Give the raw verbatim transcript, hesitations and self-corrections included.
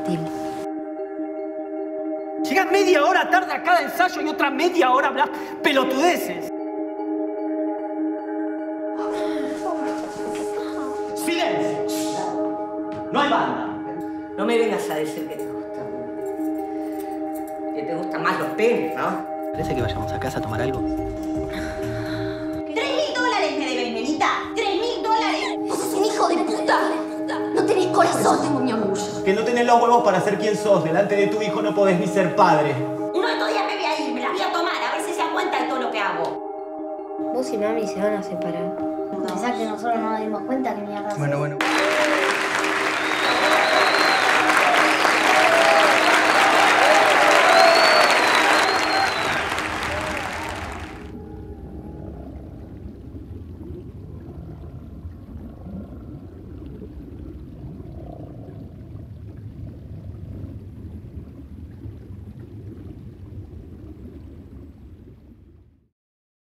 infantil. Llegás media hora tarde a cada ensayo y otra media hora hablas pelotudeces. ¡Silencio! No hay banda. No me vengas a decir que te gusta. Que te gustan más los penes, ¿no? ¿Parece que vayamos a casa a tomar algo? ¡Tres mil dólares me debes, nenita! ¡Tres mil dólares! ¡Vos sos un hijo de puta! ¡No tenés corazón! Tengo mi orgullo. Que no tenés los huevos para ser quien sos. Delante de tu hijo no podés ni ser padre. Uno de estos días me voy a ir, me las voy a tomar, a ver si se da cuenta de todo lo que hago. Vos y mami se van a separar. Pensá que nosotros no nos dimos cuenta que mierda. Bueno, bueno.